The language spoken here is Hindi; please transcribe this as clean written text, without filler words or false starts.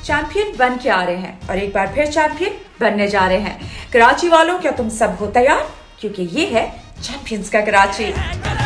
चैंपियन बन के आ रहे हैं और एक बार फिर चैंपियन बनने जा रहे हैं। कराची वालों, क्या तुम सब हो तैयार? क्योंकि ये है चैंपियंस का कराची।